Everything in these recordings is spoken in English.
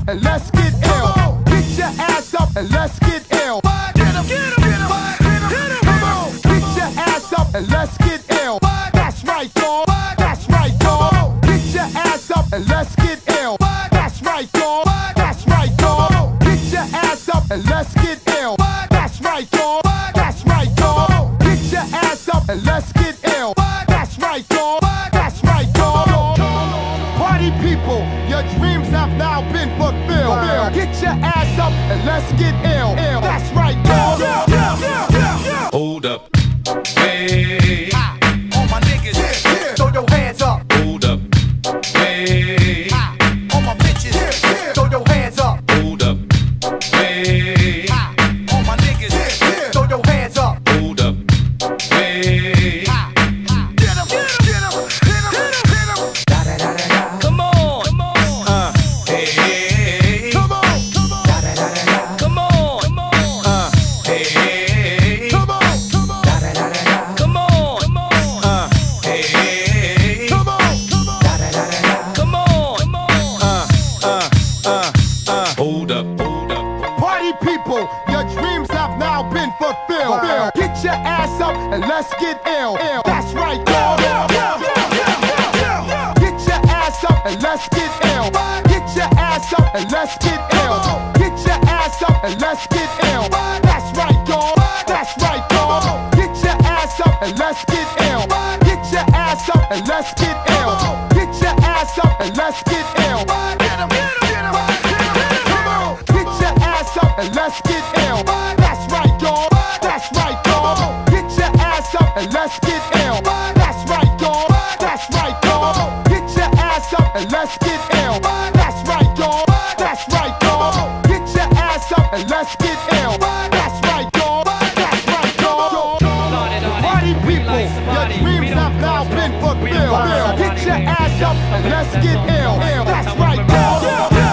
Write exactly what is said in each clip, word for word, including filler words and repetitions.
and let's get ill. Get your ass up and let's get ill. Get 'em, get 'em, get 'em, get 'em. Come on, get your ass up and let's get ill. That's right, dog. That's right, dog. Get your ass up and let's get ill. That's right, dog. That's right, dog. Get your ass up and let's get ill. That's right, dog. That's right, dog. Get your ass up and let's get ill. That's right, dog. That's right, dog. Party people, your dreams have now been fulfilled. Get your ass up and let's get ill. That's right, dog. Hold up. Hey. All my niggas, yeah, yeah. Throw your hands up. Hold up. Hey. All my bitches, yeah, yeah. Throw your hands up. Hold up. Hey. All my niggas, yeah, yeah. Throw your hands up. Hold up. Hey. Get 'em, get 'em, get 'em, hit 'em, hit 'em. Da da da da da. Come on. Come on. Uh. Hey. Come on, come on. Da da da da da. Come on. Come on. Uh. Hey. Come on, come on. Da da da da da. Come on. Come on. Uh. Hey. Come on, come on. Da da da da da. Come on. Come on. Uh. Uh. Uh. Uh. Hold up. Hold up. Party people, your dreams have now been fulfilled. Get your ass up and let's get ill. That's right, dog. Get your ass up and let's get ill. Get your ass up and let's get ill. Get your ass up and let's get ill. That's right, dog. That's right, dog. Get your ass up and let's get ill. Get your ass up and let's get ill. Get your ass up and let's get ill. Get 'em, get 'em, get 'em, get 'em. Come on, get your ass up and let's get ill. That's right, dog. That's right, dog. Get your ass up and let's get ill. That's right, dog. That's right, dog. Get your ass up and let's get ill. That's right, dog. That's right, dog. Get your ass up and let's get ill. That's right, dog. That's right, dog. Party people, your dreams have now been fulfilled. Get your ass up and let's get ill. That's right, dog.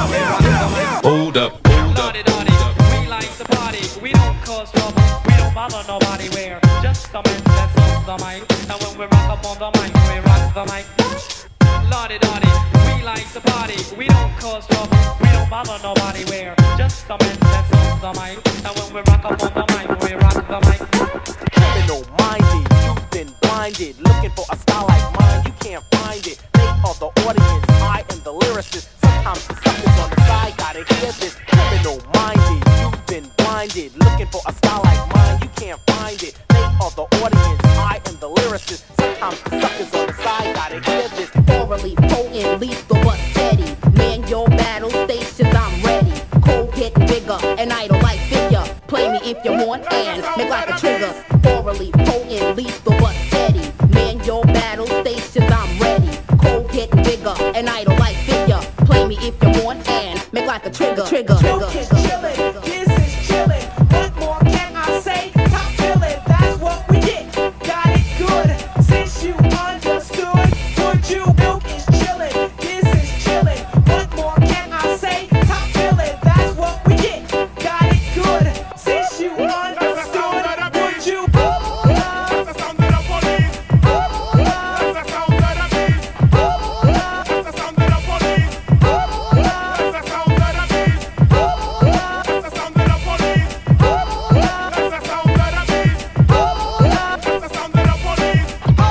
Hold up. Hold up. We like to party, we don't cause trouble, we don't bother nobody, we're just the men that's on the mic. And when we rock up on the mic, we rock the mic. Lordy dotty, we like to party, we don't cause trouble, we don't bother nobody, we're just the men that's on the mic. And when we rock up on the mic, we rock the mic. Criminal minded, you've been blinded, looking for a style like mine, you can't find it. They are the audience, I am the lyricist. Sometimes the suckers on the side gotta hear this. Criminal minded, you've been blinded, looking for a style like mine, you can't find it. They are the audience, I am the lyricist. Sometimes the suckers on the side gotta hear this. Orally potent, lethal but steady. Man, your battle stations, I'm ready. Cold getting bigger, an idol like figure. Play me if you want and make like a trigger. Orally potent, lethal but steady. Man, your battle stations, I'm ready. Cold getting bigger, an idol like figure. Play me if you want and make like a trigger. Trigger. Two kids chillin', this is chillin'. What more can I say? Top billin', that's what we get. Got it good, since you understood. Would you milk is chillin', this is chillin'. What more can I say? Top billin', that's what we get. Got it good, since you understood. Would you? That's the sound of the police. That's the sound of the beast. That's the sound of the police. That's the sound of the beast. That's the sound of the police. That's the sound of the beast. That's the sound of the police.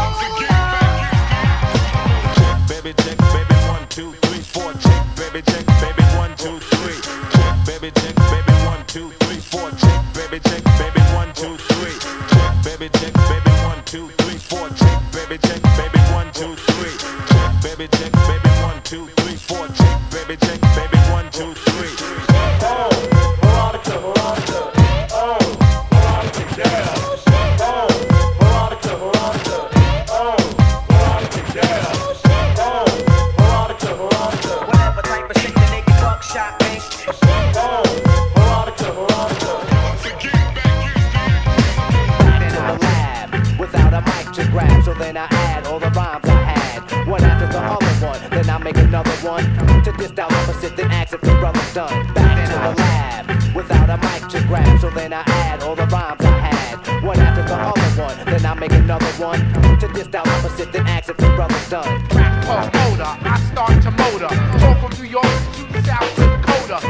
Baby check, baby one, two, three, four. Check, baby check, baby one, two, three. Check, baby check, baby one, two, three, four. Check, baby check, baby one, two, three. Check, baby check, baby one, two, three, four. Check, baby check, baby one, two, three. Check, baby check, baby one, two, three, four. Check, baby check, baby one, two, three. Oh, Veronica, Veronica. Oh, Veronica, yeah. Oh, Veronica, Veronica. Oh, Veronica, yeah. Oh, Veronica, Veronica. Whatever type of shit the nigga buckshot make. Oh, Veronica, Veronica. Back to the lab, without a mic to grab. So then I add all the rhymes I had, one after the other one. Then I make another one to diss down opposite, then ask if the brother's done. Back to the lab, without a mic to grab. So then I add all the rhymes I had, one after the other one. Then I make another one to diss down opposite, then ask if the brother's done. Crack pump motor, I start to motor. Drove from New York to South Dakota.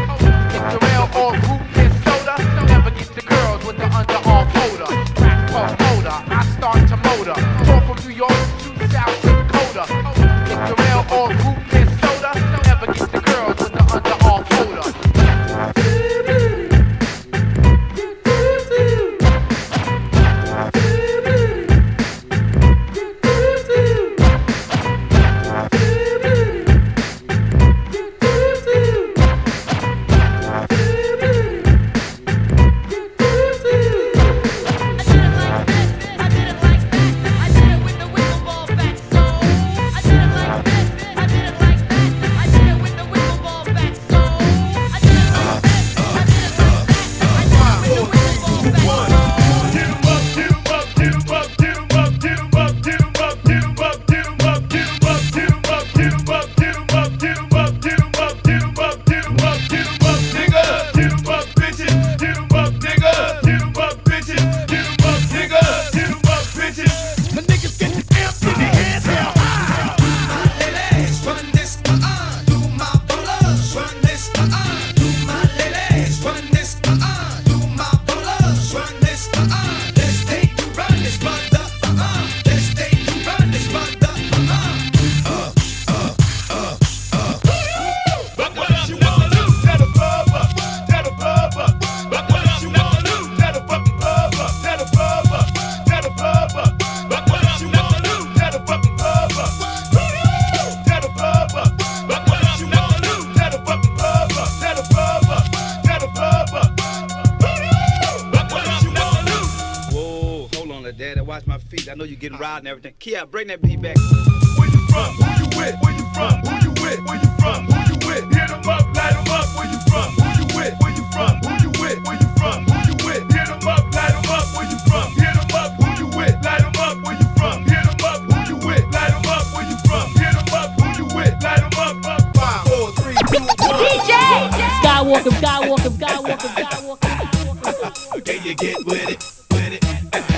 feet. I know you're getting riled and everything. Kia, bring that beat back. Where you from? Who you with? Where you from? Who you with? Where you from? Who you with? Hit 'em up, light 'em up. Where you from? Who you with? Where you from? Who you with? Where you from? Who you with? Hit 'em up, light 'em up. Where you from? Hit 'em up. Who you with? Light 'em up. Where you from? Hit 'em up. Who you with? Light 'em up. Where you from? Hit 'em up. Who you with? Light 'em up. Up. Five, four, three, two, one. D J! Skywalker, Skywalker, Skywalker, Skywalker, Skywalker. Can you get with it? With it.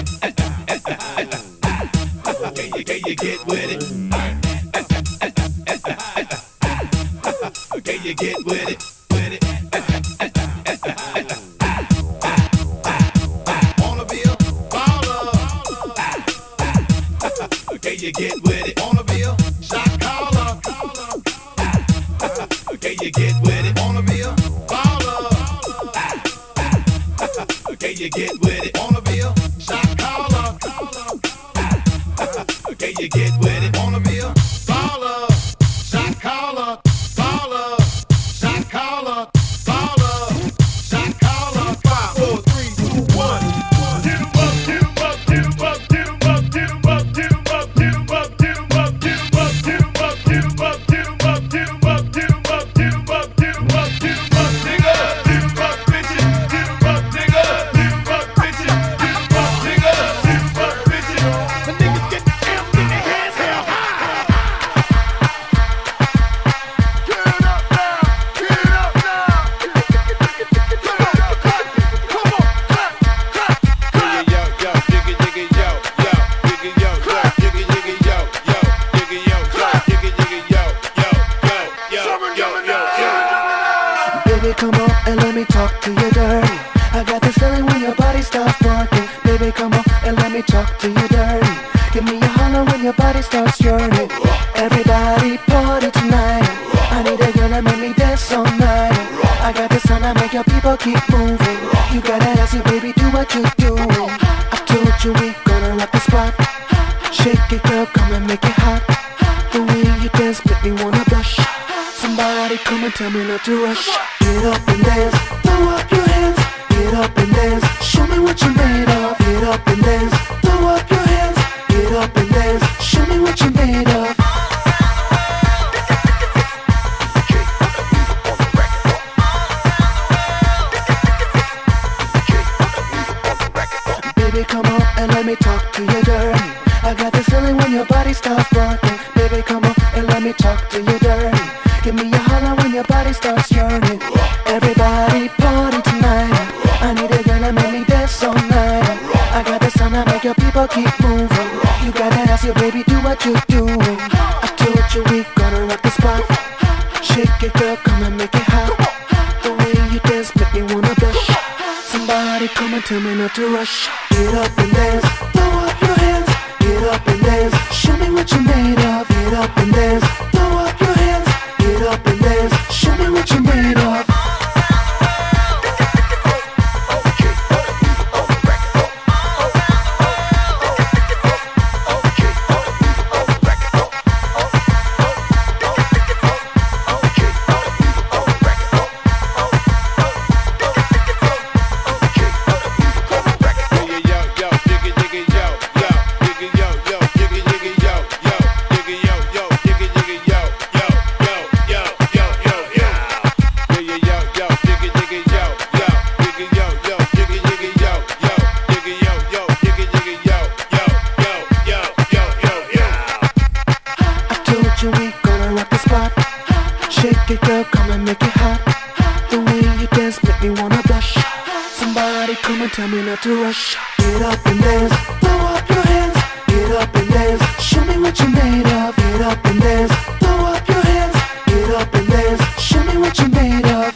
Can you, can you get with it? Can you get with it? With it. Wanna be a baller? Can you get with it? Wanna be a shot caller? Can you get with it? Wanna be a baller? Can you get with it? Wanna be a shot caller? Can you get with it? Wanna be a baller? Shot caller? Baller? Shot caller? Baller? Shot caller? Five, four, three, two, one. Get 'em up, get 'em up, get 'em up, get 'em up, get 'em up, get 'em up, get 'em up, get 'em up, get 'em up, get 'em up, get 'em up, get 'em up, get 'em up, get 'em up, get 'em up, get 'em up, get 'em up, nigga. Get 'em up, bitches. Get 'em up, nigga. Get 'em up, bitches. Get 'em up, nigga. Get 'em up, bitches. The niggas get the amp in their hands held high. Get it up now. Get it up now. Come on, clap. Come on, clap, clap, clap. Yo, yo, jiggy, jiggy, yo, yo, jiggy, yo, yo, jiggy, jiggy, yo, yo, jiggy, yo, yo, jiggy, jiggy, yo, yo, yo, yo, yo, yo, yo. Baby, come on and let me talk to you dirty. I got this feeling when your body starts working. Baby, come on and let me talk to you dirty. Give me a holler when your body starts yearning. Everybody party tonight. I need a girl that make me dance all night. I got the sound that make your people keep moving. You gotta ask you, baby, do what you doing. I told you we gonna rock the spot. Shake it, girl, come and make it hot. The way you dance make me wanna blush. Somebody come and tell me not to rush. Get up and dance, throw up your hands. Get up and dance, show me what you're made of. Get up and dance, throw up your hands. Get up and dance, show me what you're made of. Baby, come on and let me talk to you dirty. I got this feeling when your body starts working. Baby, come on and let me talk to you dirty. Give me a holler when your body starts yearning. Everybody party tonight. I need a girl that make me dance all night. I got the sound that make your people keep moving. You gotta ask your baby, do what you doing. I told you we gonna rock the spot. Shake it, girl, come and make it hot. The way you dance make me wanna blush. Somebody come and tell me not to rush. Get up and dance, throw up your hands. Get up and dance, show me what you're made of. Get up and dance, throw up your hands. Get up and dance, show me what you're made of. Shake it, girl, come and make it hot. The way you dance make me wanna blush. Somebody come and tell me not to rush. Get up and dance, throw up your hands. Get up and dance, show me what you're made of. Get up and dance, throw up your hands. Get up and dance, show me what you're made of.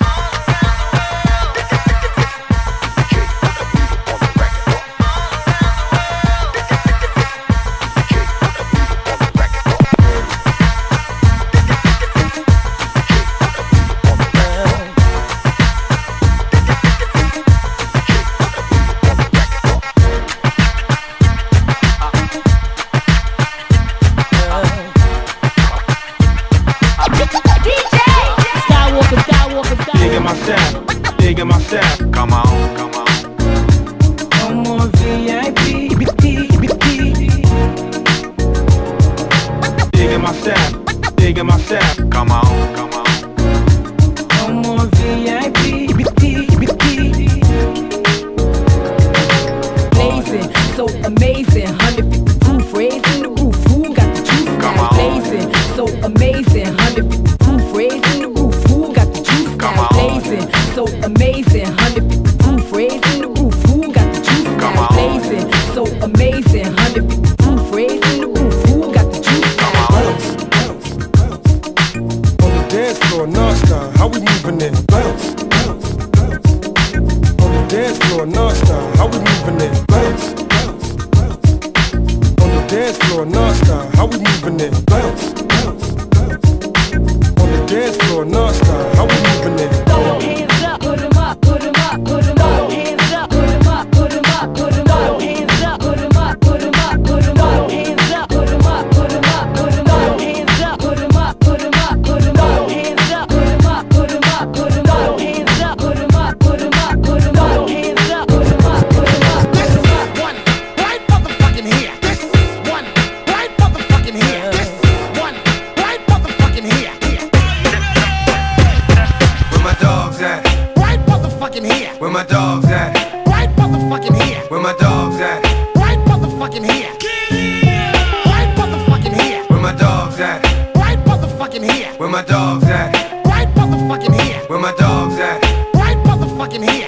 amazing. one hundred fifty proof, raising the roof. Who got the juice now? Blazing, so amazing. one hundred fifty proof, raising the roof. Who got the juice now? Bounce, bounce, bounce. On the dance floor, non-stop, how we moving it? Bounce, bounce, bounce. On the dance floor, non-stop, how we moving it? Bounce, bounce, bounce. On the dance floor, non-stop, how we moving it? Bounce, bounce, bounce. On the dance floor, non-stop, how we moving it? Throw your hands up, put 'em up, put 'em up, put 'em up. Hands up, put 'em up, put 'em up, put 'em up. Hands up, put 'em up, put 'em up, put 'em up. Hands up, put 'em up, put 'em up, put 'em up. Hands up, put 'em up, put 'em up, put 'em up. Hands up, put 'em up, put 'em up, put 'em up. Hands up, put 'em up, put 'em up, put 'em up. Hands up, put 'em up, put 'em up. This is one right motherfucking here. This is one right motherfucking here. This is one right motherfucking here. Where my dogs at? Right motherfucking here. Where my dogs at? Right motherfucking here. Where my dogs at? Right motherfucking here. Right motherfucking here. Where my dogs at? Right motherfucking here. Where my dogs at? Right motherfucking here. Where my dogs at? Right motherfucking here.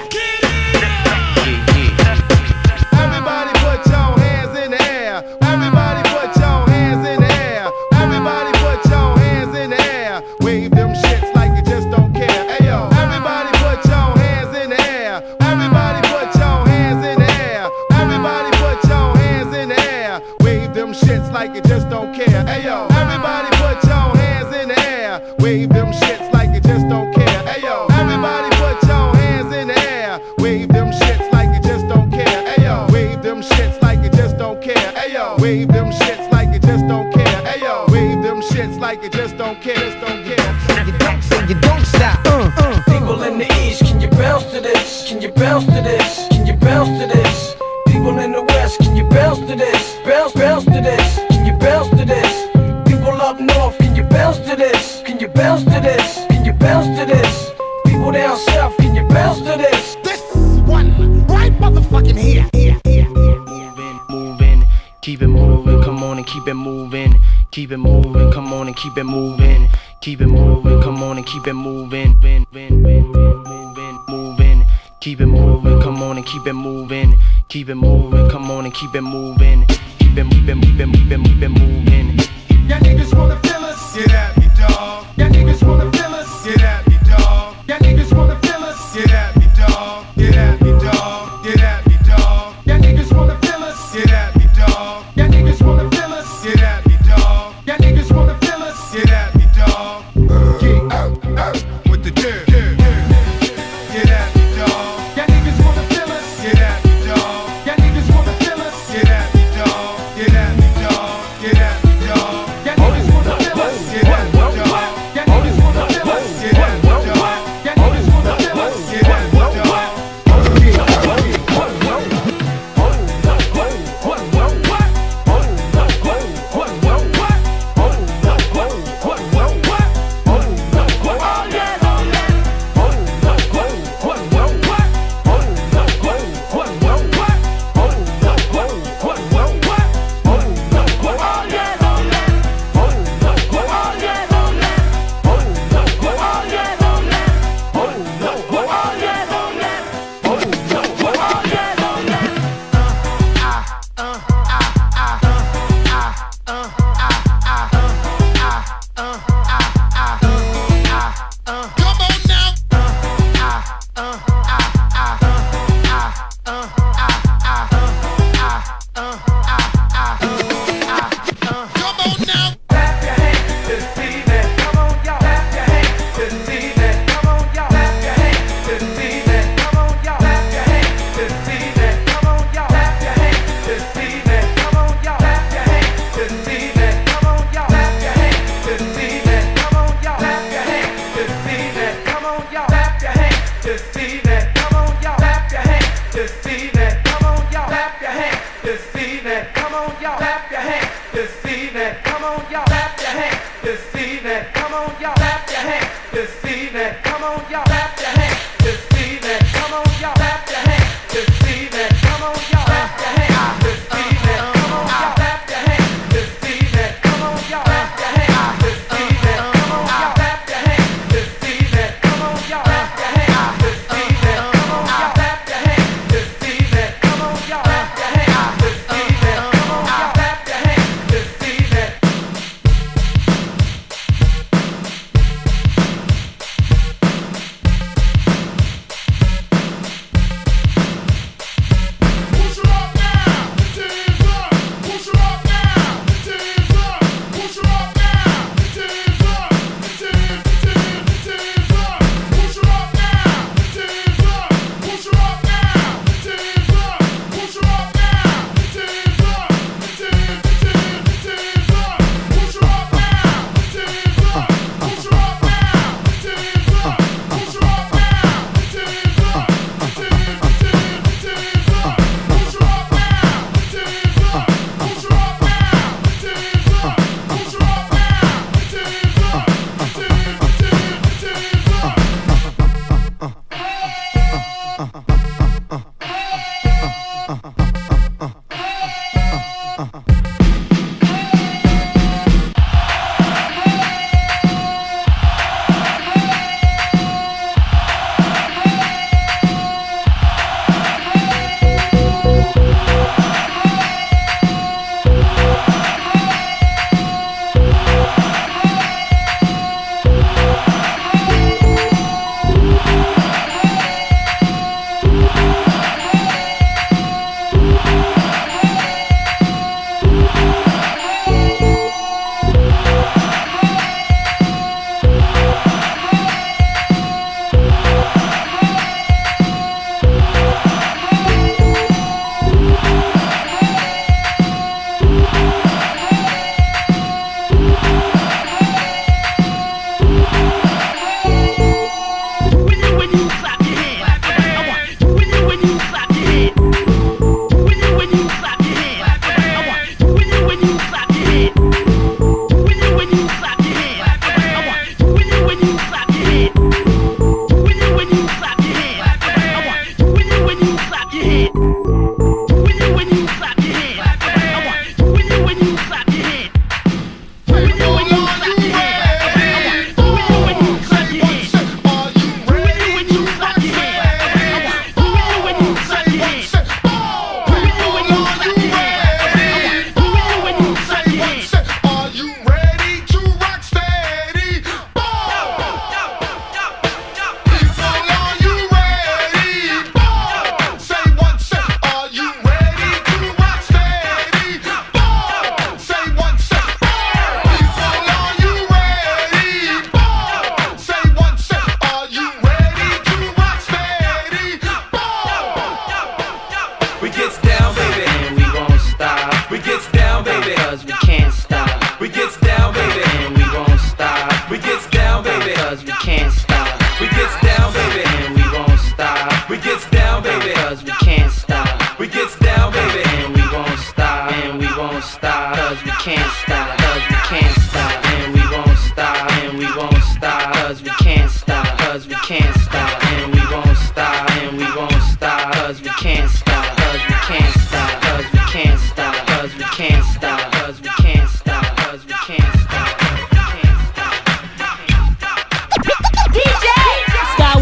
Everybody put your hands in the air. Everybody put your hands in the air. Everybody put your hands in the air. Wave them shits like you just don't care. Ayo. Everybody put your hands in the air. Everybody put your hands in the air. Everybody put your hands in the air. Wave them shits like you just don't care. Ayo. Everybody put your hands in the air. Wave them shits like you just don't care. Ayo. Everybody put your hands in the air. Wave them shits like you just don't care. Ayo. Wave them shits like you just don't care. Ayo. Wave them shits like you just don't care. Ayo. Wave them shits like you just don't care. Just don't care. You don't say you don't stop. Uh, uh. People in the east, can you bounce to this? Can you bounce to this? Can you bounce to this? People in the west, can you bounce to this? Bounce, bounce to this. Can you bounce to this? People up north, can you bounce to this? Can you bounce to this? Can you bounce to this? People down south, can you bounce to this? This is one right motherfucking here. Here, here, here. Moving, moving, keep it moving, come on and keep it moving. Keep it moving, come on and keep it moving. Keep it moving, come on and keep it moving. Vin, vin, vin, vin, moving, moving. Keep it moving, come on and keep it moving. Keep it moving, come on and keep it moving. Keep it moving, moving, moving, moving, moving. Y'all niggas wanna feel us? Get at me, dog. Y'all niggas wanna feel us? Get at me, dog. Y'all niggas wanna feel us? Get at me, dog. Get at me, dog. Get at me, dog. Y'all niggas wanna feel us? Get at me, dog. Y'all niggas wanna feel us? Get at me, dog. Y'all niggas wanna feel us? Get at me, dog. Get out, out. With the dirt. Get at me, dog. Y'all niggas wanna feel us? Get at me, dog. Y'all niggas wanna feel us? Get at me, dog. Get at me, dog. Get at me, dog. Y'all niggas wanna feel us? Get at me, dog. Y'all niggas wanna feel us? Get at me, dog. Y'all niggas wanna feel us? Get at me, dog.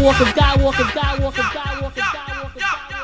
Skywalker, Skywalker, Skywalker, Skywalker, Skywalker.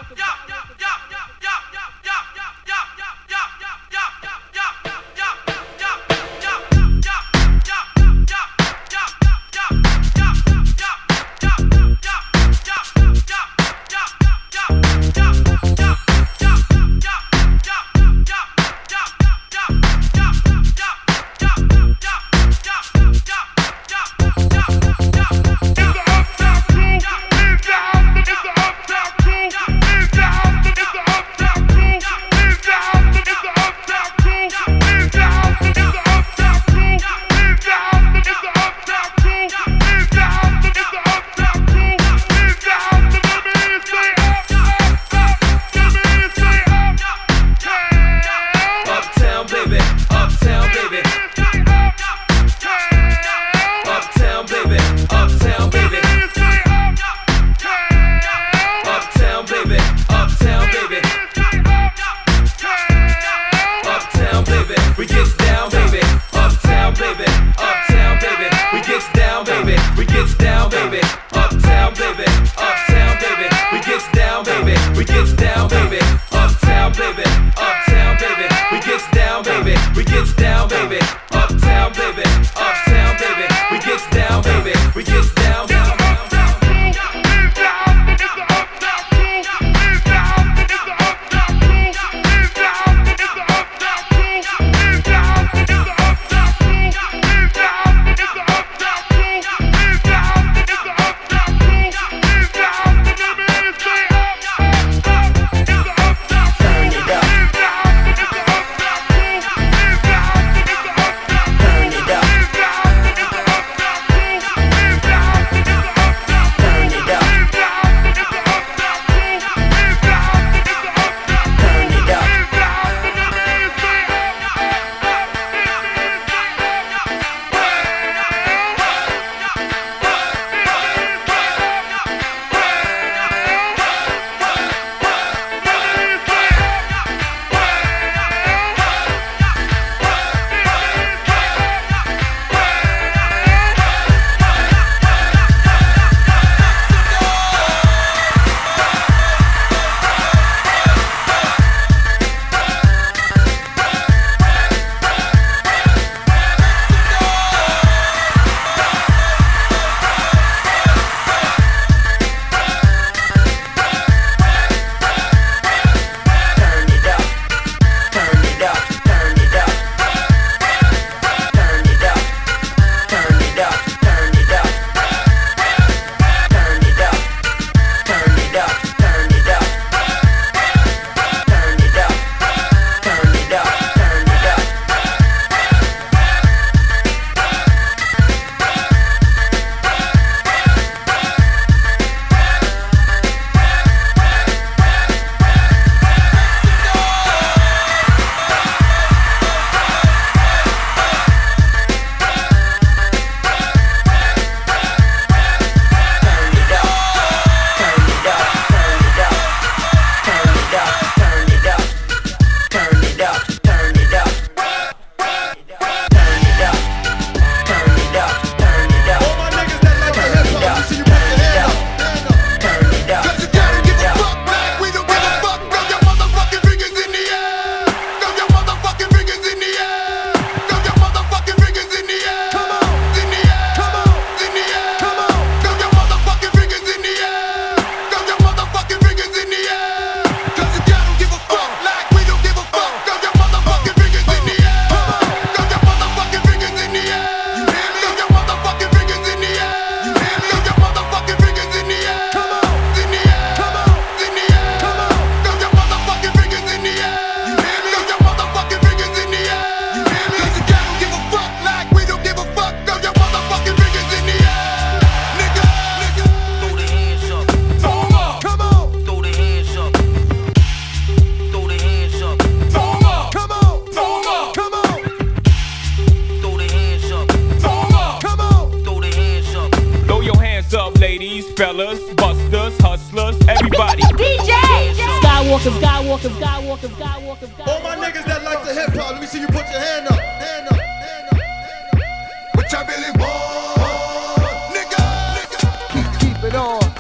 fellas, busters, hustlers, everybody. D J! Skywalker, Skywalker, Skywalker, Skywalker, Skywalker. All my niggas that like the hip hop, let me see you put your hand up, hand up, hand up, hand up. What y'all really want, nigga, nigga. Keep, keep it on.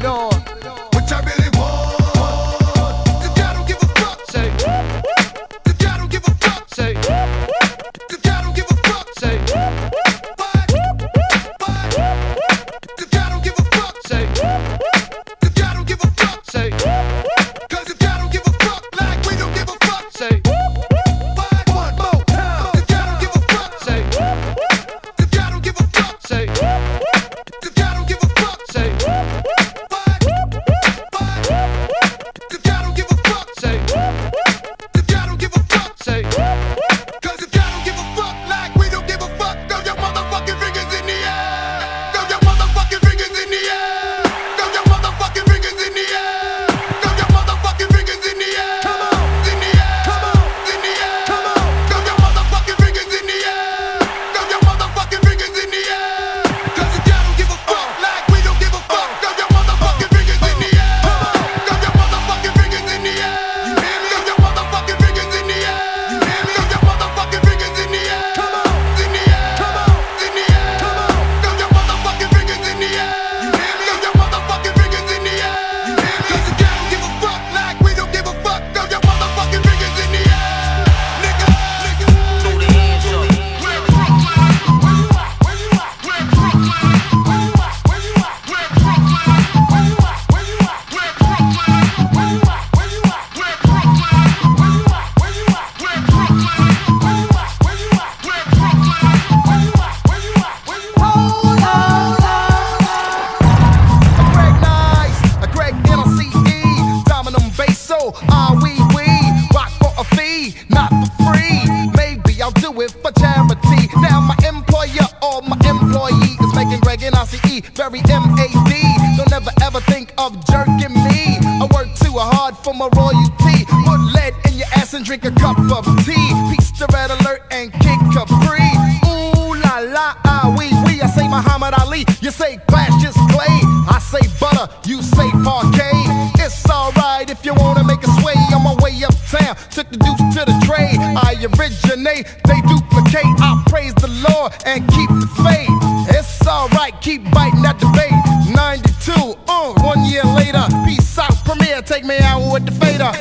it on. Which I really want. Cause I don't give a fuck. Say. Cause I don't give a fuck. Say. Cause I don't give a fuck. Say. What? What? Cause I don't give a fuck. Say. Cause I don't give a fuck. Say. Cause if I don't give a fuck, like we don't give a fuck. Say. What? One more time. Cause I don't give a fuck. Say. Cause I don't give a fuck. Say. Cause I don't give a fuck. Say. What? What? Cause I don't give a fuck. Say. Cause I don't give a fuck. Say. Cause if I don't give a fuck, like we don't give a fuck, throw your motherfucking fingers in the air. Throw your motherfucking fingers in the air. Throw your motherfucking fingers in the air. Throw your motherfucking fingers in the air. Come on, in the air. Come on, in the air. Come on. Throw your motherfucking fingers in the air. Throw your motherfucking fingers in the air. Cause if I don't give a fuck, like we don't give a fuck, throw your motherfucking fingers in the air. Throw your motherfucking fingers in the air. You hear me? Throw your motherfucking fingers in the air. You hear me? Throw your motherfucking fingers in the air. Come on, in the air. Come on, in the air. Come on. Throw your motherfucking fingers in the air. You hear me? Throw your motherfucking fingers in the air. You hear me? Cause if I don't give a fuck, like we don't give a fuck, throw your motherfucking fingers in the air. Nigga, nigga. Throw the hands up. Where Brooklyn? Where you at? Where you at? Where Brooklyn? Where you at? Where you at? Where Brooklyn? Where you at? Where you at? Where Brooklyn? Where you at? Where you at? Where Brooklyn? Where you at? Where you at? Where Brooklyn? Where you at? Where you at? Where Brooklyn? Where you at? Where you at? Where you at? Hold on. A Greg Nice, a Greg N L C E, Dominum Basso, ah wee wee, rock for a fee, not for free. Maybe I'll do it for charity. Now my employer or my employee is making Greg N L C E very M A D. Don't ever ever think of jerking me. I work too hard for my royalty. Put lead in your ass and drink a cup of tea. Peace to Red Alert and Kid Capri. Ooh la la, ah wee wee. I say Muhammad Ali, you say Cassius Clay. I say butter, you say parquet. It's alright if you wanna make a sway. On my way uptown, took the deuce to the trade. I originate, they duplicate. I praise the Lord and keep the faith. It's alright, keep biting that debate. ninety-two, uh, one year later. Peace out, Premier, take me out with the fader.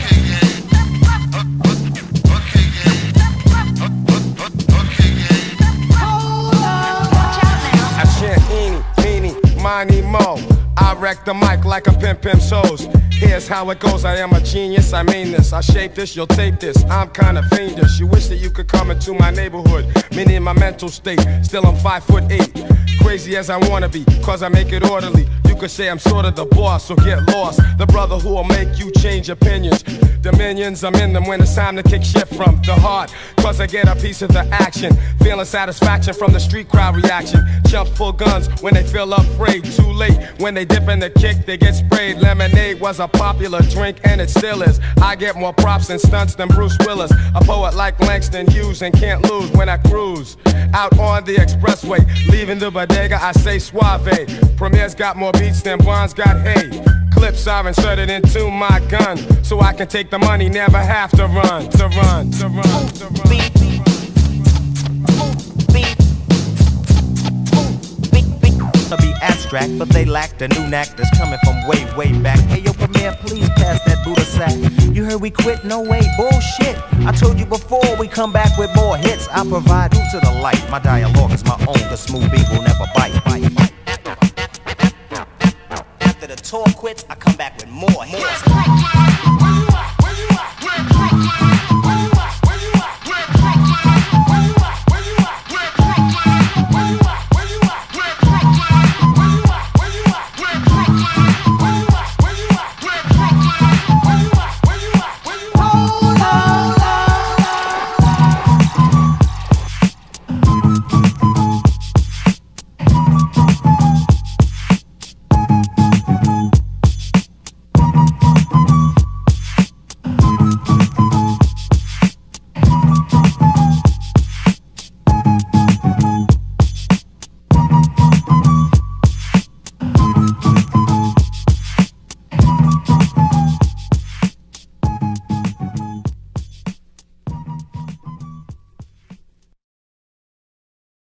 I chant eeny, meeny, miny, mo. I wreck the mic like a pimp pimp shows. Here's how it goes, I am a genius, I mean this. I shape this, you'll tape this, I'm kinda fiendish. You wish that you could come into my neighborhood, meaning my mental state. Still I'm five foot eight, crazy as I wanna be, cause I make it orderly. You could say I'm sort of the boss, so get lost. The brother who will make you change opinions. Dominions, I'm in them when it's time to kick shit from the heart. Cause I get a piece of the action, feeling satisfaction from the street crowd reaction. Jump full guns when they feel afraid, too late. When they dip in the kick, they get sprayed. Lemonade was a popular drink and it still is. I get more props and stunts than Bruce Willis. A poet like Langston Hughes and can't lose when I cruise out on the expressway. Leaving the bodega, I say suave. Premier's got more beats than Bonds got hay. Clips are inserted into my gun, so I can take the money, never have to run, to run, to run, to run. To be abstract, but they lack the new knack that's coming from way, way back. Hey yo, Premier, please pass that Buddha sack. You heard we quit? No way, bullshit. I told you before, we come back with more hits. I provide you to the light. My dialogue is my own, cause smooth beat will never bite, bite, bite. After the tour quits, I come back with more hits.